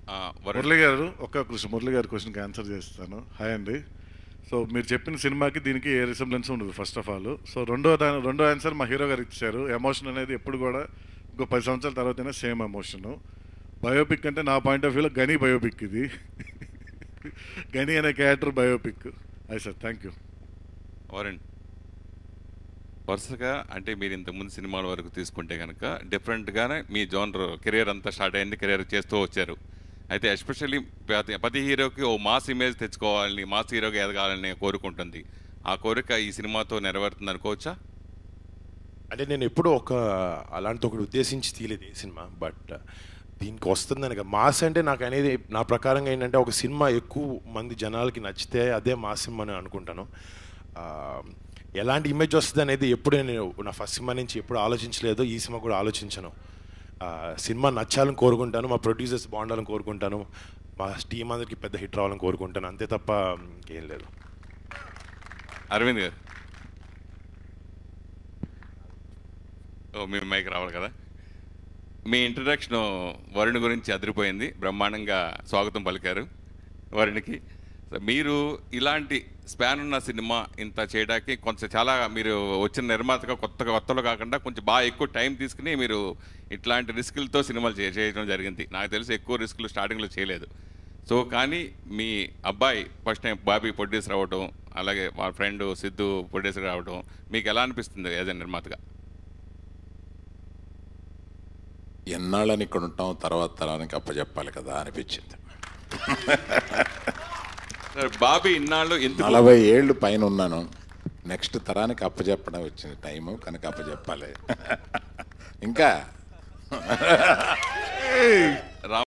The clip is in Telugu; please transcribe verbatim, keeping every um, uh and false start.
మురళి గారు ఒక్క క్వశ్చన్ మురళి గారి క్వశ్చన్కి ఆన్సర్ చేస్తాను. హాయ్ అండి. సో మీరు చెప్పిన సినిమాకి దీనికి ఏ రిసెంబ్లెన్స్ ఉండదు ఫస్ట్ ఆఫ్ ఆల్. సో రెండో దాని రెండో ఆన్సర్ మా హీరో గారు ఇచ్చారు. ఎమోషన్ అనేది ఎప్పుడు కూడా ఇంకో పది సంవత్సరాల తర్వాతైనా సేమ్ ఎమోషను. బయోపిక్ అంటే నా పాయింట్ ఆఫ్ వ్యూలో గని బయోపిక్ ఇది. గని అనే క్యారెక్టర్ బయోపిక్. అయ్యి సార్, థ్యాంక్ యూ. వరుణ్, వరుసగా అంటే మీరు ఇంతకుముందు సినిమాల వరకు తీసుకుంటే కనుక డిఫరెంట్గానే మీ జోనర్ కెరియర్ అంతా స్టార్ట్ అయింది, కెరియర్ చేస్తూ వచ్చారు. అయితే ఎస్పెషల్లీ ప్రతి ప్రతి హీరోకి ఓ మాస్ ఇమేజ్ తెచ్చుకోవాలని, మాస్ హీరోగా ఎదగాలని కోరుకుంటుంది. ఆ కోరిక ఈ సినిమాతో నెరవేరుతుంది అనుకోవచ్చా? అంటే నేను ఎప్పుడూ ఒక అలాంటి ఒకటి ఉద్దేశించి తీయలేదు ఈ సినిమా. బట్ దీనికి వస్తుందని మాస్ అంటే నాకు అనేది నా ప్రకారంగా ఏంటంటే ఒక సినిమా ఎక్కువ మంది జనాలకి నచ్చితే అదే మాస్ సినిమా అని అనుకుంటాను. ఎలాంటి ఇమేజ్ వస్తుంది అనేది ఎప్పుడే నేను నా ఫస్ట్ సినిమా నుంచి ఎప్పుడు ఆలోచించలేదు, ఈ సినిమా కూడా ఆలోచించను. సినిమా నచ్చాలని కోరుకుంటాను, మా ప్రొడ్యూసర్స్ బాగుండాలని కోరుకుంటాను, మా టీం అందరికి పెద్ద హిట్ రావాలని కోరుకుంటాను, అంతే తప్ప ఇంకేం లేదు. అరవింద్ గారు, ఓ మీ మైక్ రావాలి కదా. మీ ఇంట్రడక్షన్ వరుణ్ గురించి అదిరిపోయింది, బ్రహ్మాండంగా స్వాగతం పలికారు వరుణ్కి. మీరు ఇలాంటి స్పాన్ ఉన్న సినిమా ఇంత చేయడానికి కొంచెం చాలా మీరు వచ్చిన నిర్మాతగా కొత్తగా కొత్తలో కాకుండా కొంచెం బాగా ఎక్కువ టైం తీసుకుని మీరు ఇట్లాంటి రిస్కులతో సినిమాలు చేయడం జరిగింది. నాకు తెలిసి ఎక్కువ రిస్కులు స్టార్టింగ్లో చేయలేదు. సో కానీ మీ అబ్బాయి ఫస్ట్ టైం బాబీ ప్రొడ్యూసర్ అవ్వడం, అలాగే మా ఫ్రెండ్ సిద్ధు ప్రొడ్యూసర్ అవ్వడం మీకు ఎలా అనిపిస్తుంది యాజ్ ఎ నిర్మాతగా? ఎన్నాళ్ళని ఇక్కడ ఉంటాం, తర్వాత తరానికి అప్పచెప్పాలి కదా అనిపించింది. బాబీ ఇన్నాళ్ళు నలభై ఏళ్ళు పైన ఉన్నాను, నెక్స్ట్ తరానికి అప్పచెప్పడం వచ్చింది టైము, కనుక అప్పచెప్పాలి ఇంకా.